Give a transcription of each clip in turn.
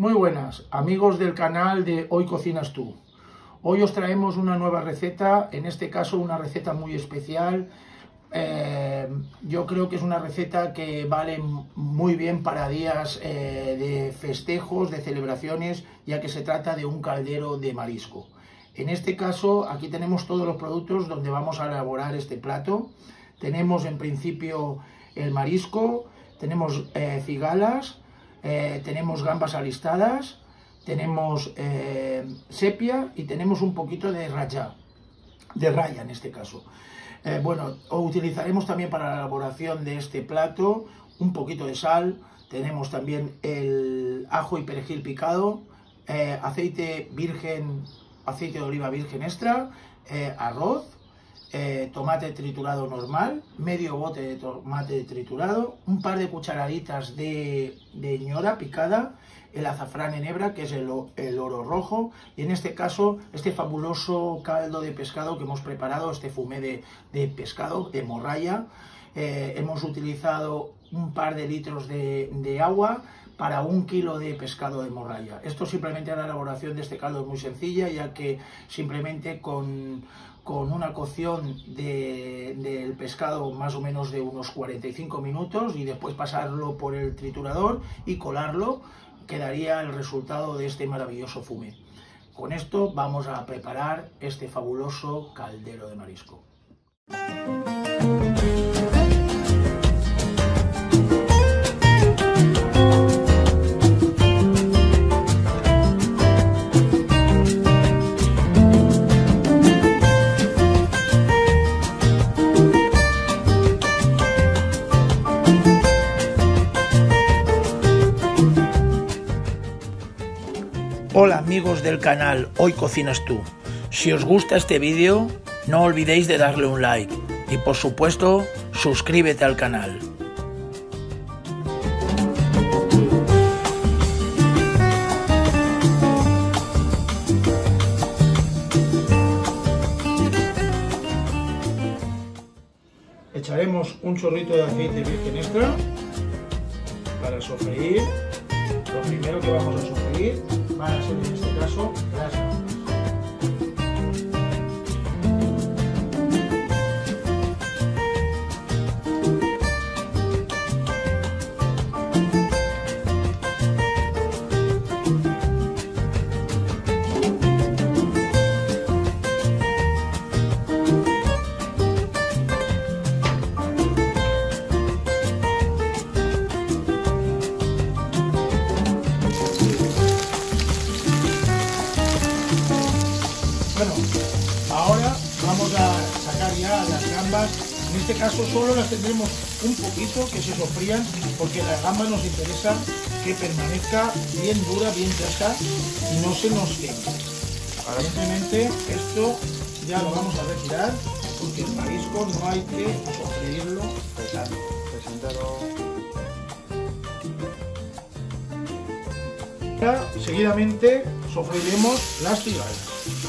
Muy buenas, amigos del canal de Hoy Cocinas Tú. Hoy os traemos una nueva receta, en este caso una receta muy especial. Yo creo que es una receta que vale muy bien para días de festejos, de celebraciones, ya que se trata de un caldero de marisco. En este caso, aquí tenemos todos los productos donde vamos a elaborar este plato. Tenemos en principio el marisco, tenemos cigalas, tenemos gambas alistadas, tenemos sepia y tenemos un poquito de raya en este caso. Bueno, utilizaremos también para la elaboración de este plato un poquito de sal, tenemos también el ajo y perejil picado, aceite de oliva virgen extra, arroz, tomate triturado normal, medio bote de tomate triturado, un par de cucharaditas de ñora picada, el azafrán en hebra, que es el oro rojo, y en este caso este fabuloso caldo de pescado que hemos preparado, este fumé de pescado, de morralla. Hemos utilizado un par de litros de agua para 1 kilo de pescado de morralla. Esto simplemente la elaboración de este caldo es muy sencilla, ya que simplemente con una cocción del pescado más o menos de unos 45 minutos y después pasarlo por el triturador y colarlo, quedaría el resultado de este maravilloso fumé. Con esto vamos a preparar este fabuloso caldero de marisco. Hola amigos del canal Hoy Cocinas Tú. Si os gusta este vídeo, no olvidéis de darle un like y por supuesto suscríbete al canal. Echaremos un chorrito de aceite virgen extra para sofreír. Lo primero que vamos a sofreír van a ser en este caso las gambas. Bueno, ahora vamos a sacar ya las gambas. En este caso solo las tendremos un poquito que se sofrían, porque las gambas nos interesa que permanezca bien dura, bien fresca y no se nos queme. Aparentemente esto ya lo vamos a retirar, porque el marisco no hay que sofreírlo tanto. Ahora, seguidamente sofreiremos las cigalas.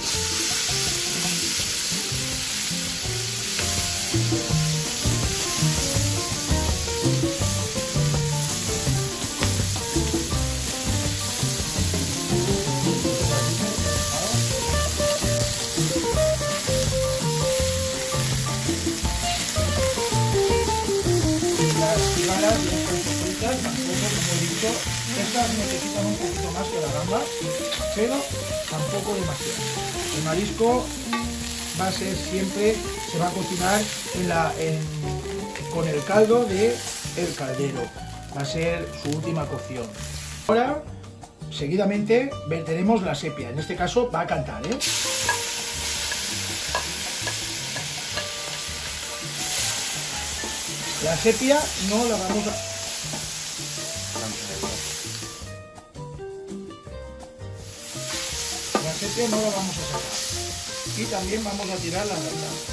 Las cigalas ya están sofritas, tampoco, como he dicho, estas necesitan un poquito más que las gambas, pero tampoco demasiado. El marisco va a ser siempre, se va a cocinar con el caldo del caldero, va a ser su última cocción. Ahora, seguidamente, verteremos la sepia, en este caso va a cantar, La sepia no la vamos a... La sepia no la vamos a sacar. Y también vamos a tirar la gamba.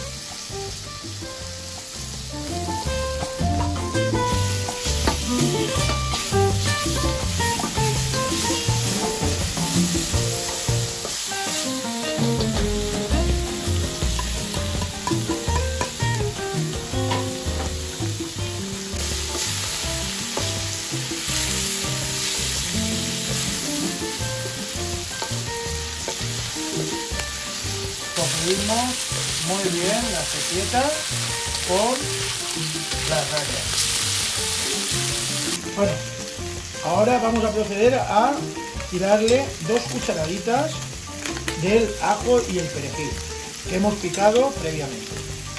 sofreímos muy bien las cebolletas con las rayas. Bueno, ahora vamos a proceder a tirarle 2 cucharaditas del ajo y el perejil que hemos picado previamente.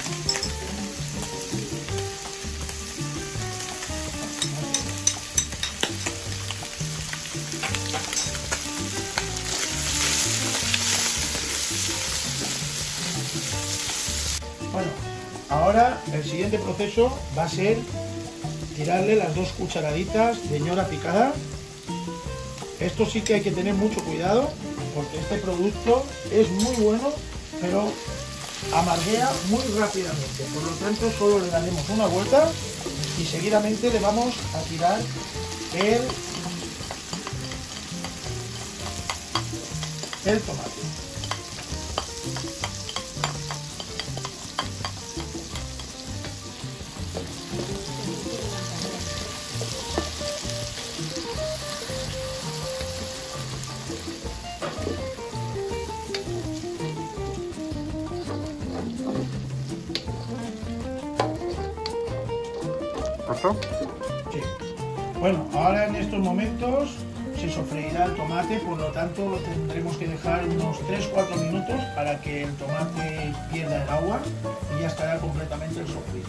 Bueno, ahora el siguiente proceso va a ser tirarle las 2 cucharaditas de ñora picada. Esto sí que hay que tener mucho cuidado porque este producto es muy bueno, pero amarguea muy rápidamente. Por lo tanto, solo le daremos una vuelta y seguidamente le vamos a tirar el tomate. Sí. Bueno, ahora en estos momentos se sofreirá el tomate, por lo tanto tendremos que dejar unos 3-4 minutos para que el tomate pierda el agua y ya estará completamente el sofrito.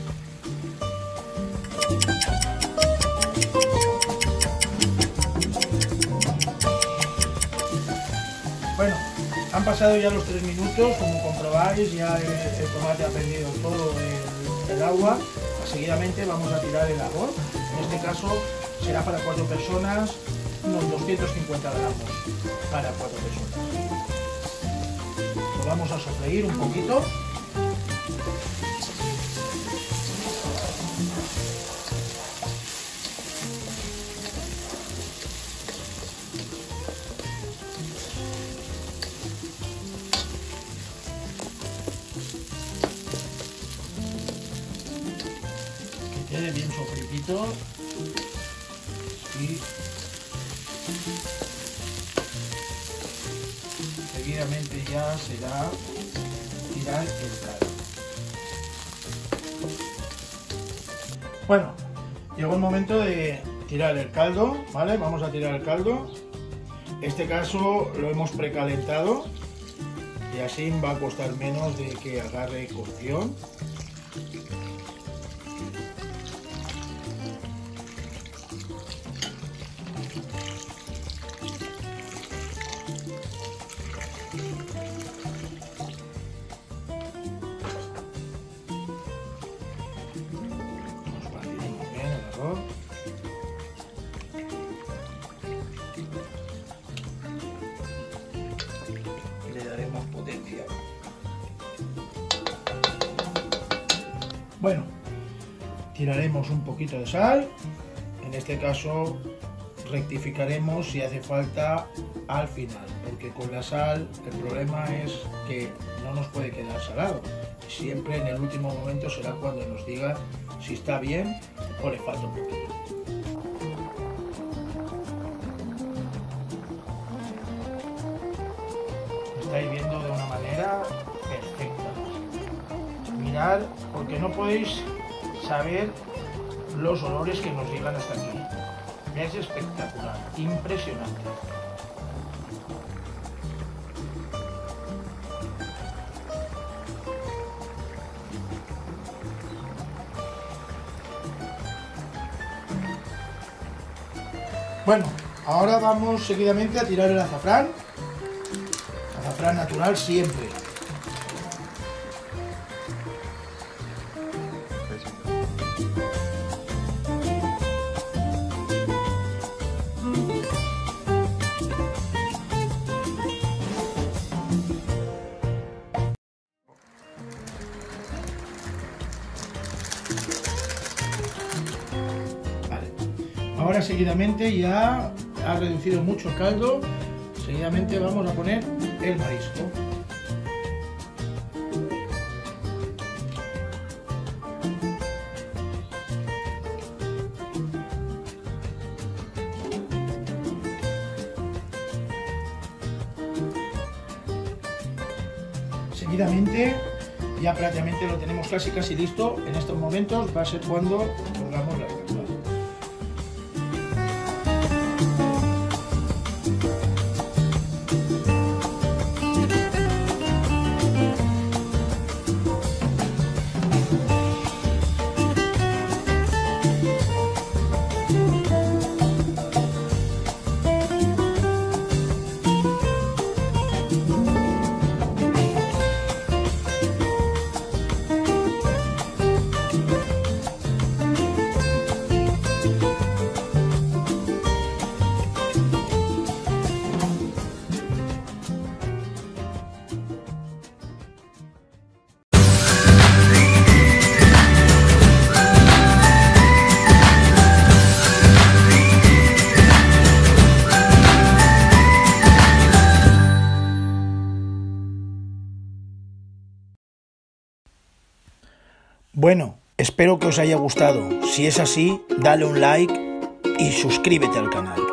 Bueno, han pasado ya los 3 minutos, como comprobáis ya el tomate ha perdido todo el agua. Seguidamente vamos a tirar el arroz. En este caso será para 4 personas, unos 250 gramos para 4 personas. Lo vamos a sofreír un poquito. Quede bien sofritito y seguidamente ya será tirar el caldo. Bueno, llegó el momento de tirar el caldo, ¿vale? Vamos a tirar el caldo. En este caso lo hemos precalentado y así va a costar menos de que agarre cocción. Le daremos potencia. Bueno, tiraremos un poquito de sal. En este caso rectificaremos si hace falta al final, porque con la sal el problema es que no nos puede quedar salado. Siempre en el último momento será cuando nos diga si está bien o le falta un poquito. Estáis viendo de una manera perfecta. Mirad, porque no podéis saber los olores que nos llegan hasta aquí. Es espectacular, impresionante. Bueno, ahora vamos seguidamente a tirar el azafrán. Azafrán natural siempre. Ahora seguidamente ya ha reducido mucho el caldo, seguidamente vamos a poner el marisco. seguidamente. Ya prácticamente lo tenemos casi listo. En estos momentos va a ser cuando pongamos las gambas. Bueno, espero que os haya gustado. Si es así, dale un like y suscríbete al canal.